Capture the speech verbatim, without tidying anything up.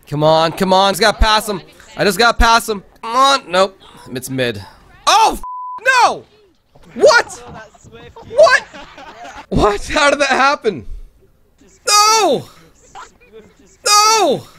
Come on, come on. Just gotta pass him. I just gotta pass him. Come on. Nope. It's mid. Oh, f no! What? What? What? How did that happen? No! No!